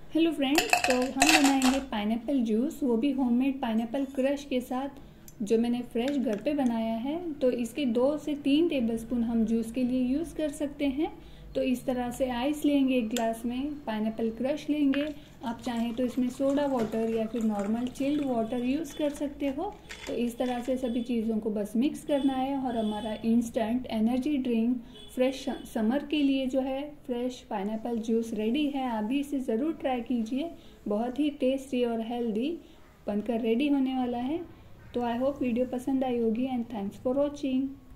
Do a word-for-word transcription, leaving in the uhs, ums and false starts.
Hello friends, तो हम बनाएंगे पाइनएप्पल जूस, वो भी होममेड पाइनएप्पल क्रश के साथ, जो मैंने फ्रेश घर पे बनाया है। तो इसके दो से तीन टेबलस्पून हम जूस के लिए यूज़ कर सकते हैं। तो इस तरह से आइस लेंगे एक ग्लास में, पाइनएप्पल क्रश लेंगे। आप चाहें तो इसमें सोडा वाटर या फिर नॉर्मल चिल्ड वाटर यूज़ कर सकते हो। तो इस तरह से सभी चीज़ों को बस मिक्स करना है और हमारा instant energy drink fresh summer के लिए जो है फ्रेश पाइनएप्पल जूस रेडी है। आप भी इसे ज़रूर ट्राई कीजिए, बहुत ही टेस्टी और हेल्दी बनकर रेडी होने वाला है। तो आई होप वीडियो पसंद आई होगी एंड थैंक्स फॉर वॉचिंग।